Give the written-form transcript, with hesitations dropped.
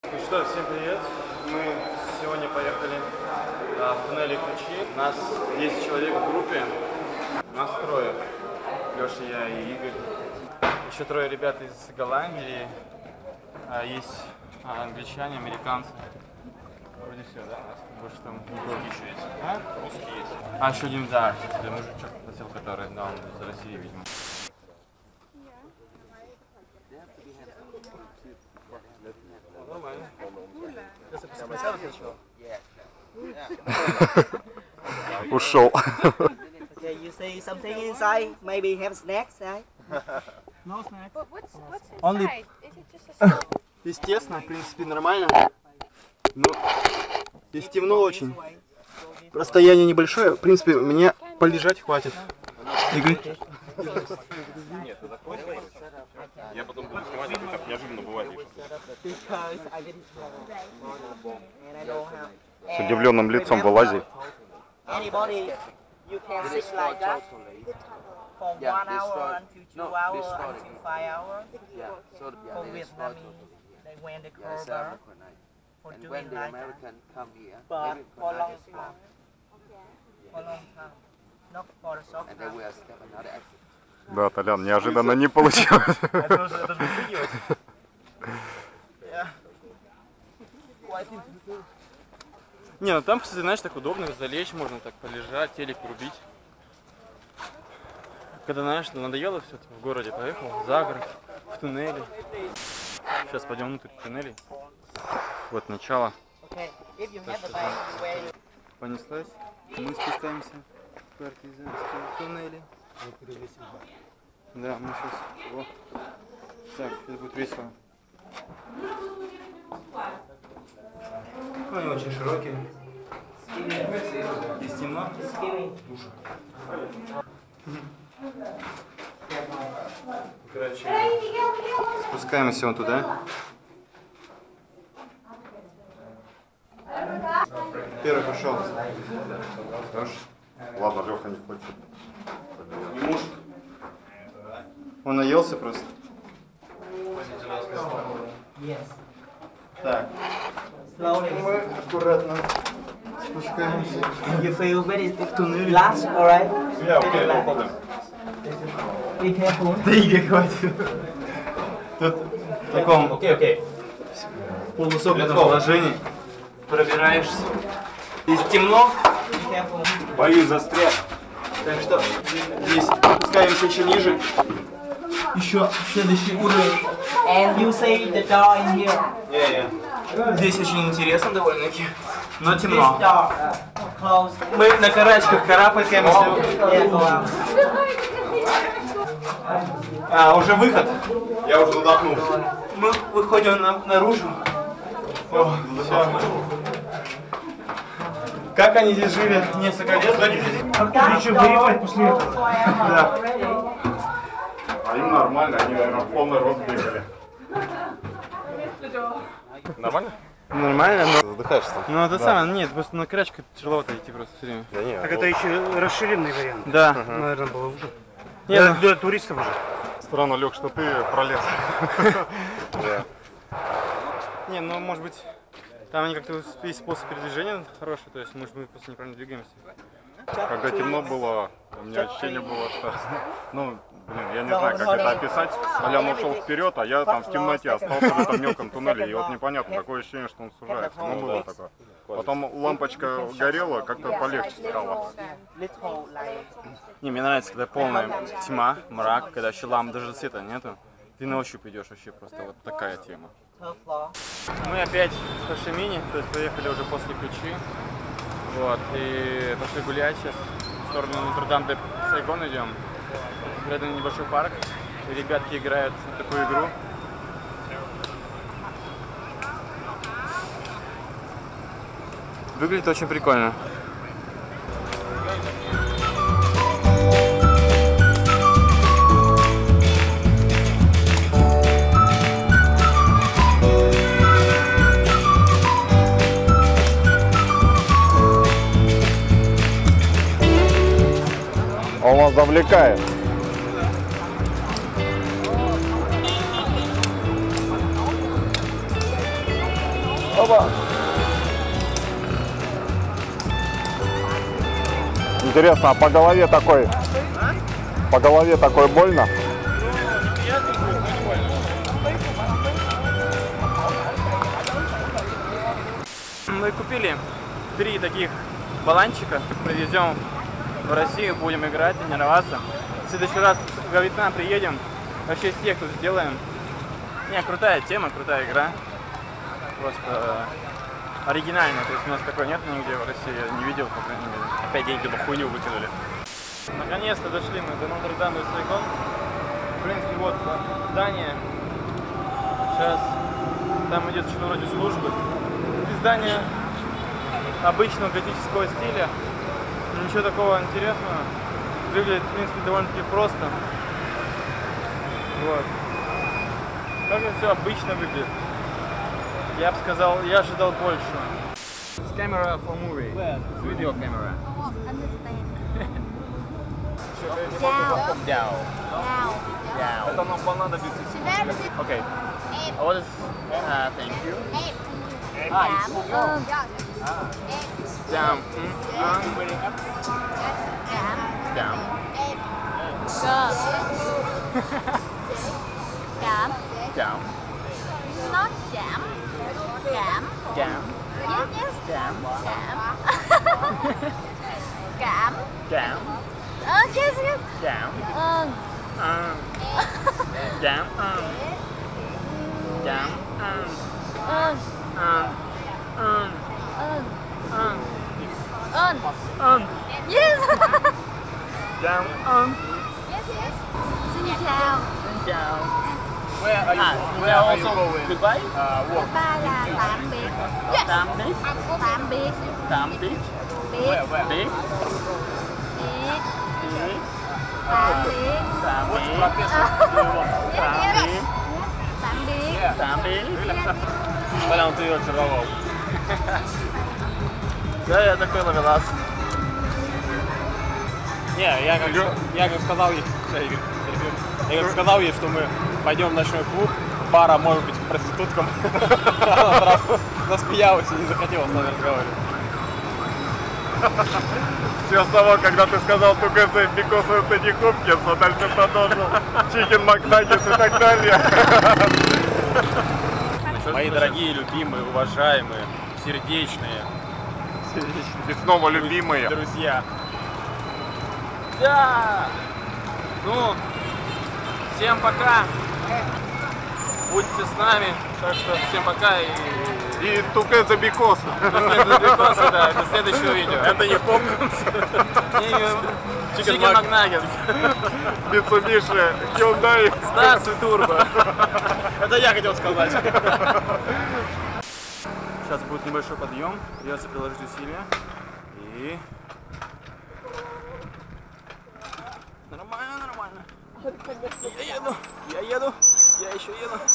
Ну что, всем привет! Мы сегодня поехали в туннеле Ключи. У нас 10 человек в группе. Нас трое. Леша, я и Игорь. Еще трое ребят из Голландии. Есть англичане, американцы. Вроде все, да? У нас больше там русские еще есть. А? Русские есть. Еще один, да, мужичок просил, который, да, он из России, видимо. Нормально. Ушел. Okay, you see something inside? Maybe have snacks, right? No snacks. But what's Only- inside? Is it just a small... Естественно, в принципе, нормально. Но здесь темно очень. Расстояние небольшое. В принципе, мне полежать хватит. Игорь? Нет, ты заходишь, я потом буду снимать, это как неожиданно бывает. Because I didn't know. And I don't have. С удивленным лицом вылази. Anybody, you can sit like that for 1 hour until 2 hours until 5 hours. For Vietnamese, they went the Kroger for doing like that. But for long time. For long time. Not for the short time. Да, Толян, неожиданно не получилось. Не, ну там, кстати, знаешь, так удобно, залечь можно, так полежать, телек врубить. Когда, знаешь, надоело все, в городе поехал, за город, в туннеле. Сейчас пойдем внутрь туннелей. Вот начало. Okay, if you have the bag, where you... Понеслась. Мы спускаемся в партизанские туннели. Да, мы сейчас... О. Так, это будет весело. Они очень широкие. Здесь темно. Короче, спускаемся вон туда. Первый пошел. Ладно, Леха не хочет. Не может. Он наелся просто. Yes. Так, Slowly. мы аккуратно спускаемся. You feel very relaxed, alright? Я, окей, no problem. Be careful. Да Игорь, хватит. Тут в таком в полусогнутом положении пробираешься. Здесь темно, Be careful. Боюсь застрять. так что здесь спускаемся еще ниже. Еще следующий уровень. And you see the door in here. Здесь очень интересно довольно-таки, но This темно. door closed. Мы на карачках карабкаемся. Yeah, go out. Уже выход. Я уже задохнулся. Мы выходим наружу. О, всё. Как они здесь жили несколько лет? Еще воевать после этого. Да. А им нормально, они, наверное, в полный рост бегали. Нормально? Нормально, но... Задыхаешься? Ну это самое, нет, просто на карачках тяжеловато идти просто все время. Да нет. Так это еще расширенный вариант. Да. Наверное, было уже. Нет, Для туристов уже. Странно, Лех, что ты пролез. не, ну может быть, там они как-то есть способ передвижения хороший, то есть может мы просто неправильно двигаемся. Когда темно было, у меня ощущение было, что... Ну, блин, я не знаю, как это описать. Толян ушел вперед, а я там в темноте остался в этом мелком туннеле. И вот непонятно, такое ощущение, что он сужается. Ну, было такое. Потом лампочка горела, как-то полегче стало. Little like Не, мне нравится, когда полная тьма, мрак, когда еще ламп, даже света нету. Ты на ощупь идешь вообще просто, вот такая тема. third floor. Мы опять в Хошимине, то есть поехали уже после Ключи. Вот, и пошли гулять сейчас в сторону Нотр-Дам-де Сайгон идем. Рядом небольшой парк, и ребятки играют в такую игру. Выглядит очень прикольно. Он вас завлекает. Оба. Интересно, а по голове такой больно? Мы купили 3 таких баланчика, привезем в Россию, будем играть, тренироваться. В следующий раз во Вьетнам приедем, вообще всех тут сделаем. Не, крутая тема, крутая игра. Просто оригинальная, то есть у нас такой нет нигде в России, я не видел, по крайней мере. Опять деньги на хуйню выкинули. Наконец-то дошли мы до Нотр-Дам де Сайгон. В принципе, вот здание. Сейчас там идет что-то вроде службы. Здание обычного готического стиля. Ничего такого интересного. Выглядит, в принципе, довольно-таки просто. Вот. Как это все обычно выглядит. Я бы сказал, я ожидал большего. It's camera for movie. It's video camera. Дяу. Это нам понадобится. Окей. What is... thank you. Cảm ơn. Damn. Cảm. Cơ. Cảm. Cảm. Not chạm. Cảm. Cảm. Yes, yes. Cảm. Cảm. Cảm. Cảm. Yes, yes. Cảm. Ơn. Cảm. Cảm. Ơn. Ơn. Ơn. Ơn. Ơn. Ơn. Yes. Cảm ơn. Yes, yes. Xin chào. Xin chào. Where are you? We are also goodbye. Work. Ba là tạm biệt. Tạm biệt. Tạm biệt. Tạm biệt. Biệt. Biệt. Biệt. Biệt. Tạm biệt. Tạm biệt. Yes, yes. Tạm biệt. Tạm biệt. Коля, ты ее очаровал. Да, я такой ловелас. Не, я как сказал ей, я как сказал ей, что мы пойдем в ночной клуб, пара может быть проституткам. Она сразу насмеялась и не захотела с нами разговаривать. Все с того, когда ты сказал Тугезе because of the Hopkins, а дальше продолжил Chicken McNuggets и так далее. Мои дорогие, любимые, уважаемые, сердечные И снова любимые. друзья. Да! Ну, всем пока. Будьте с нами. Так что всем пока и И Тугезе because. до следующего видео. Это не Хопкинс. Chicken McNuggets. Mitsubishi, Hyundai. Здравствуй, Турбо. Это я хотел сказать. Сейчас будет небольшой подъем. Придется приложить усилия. И... Нормально, нормально. Я еду, я еще еду.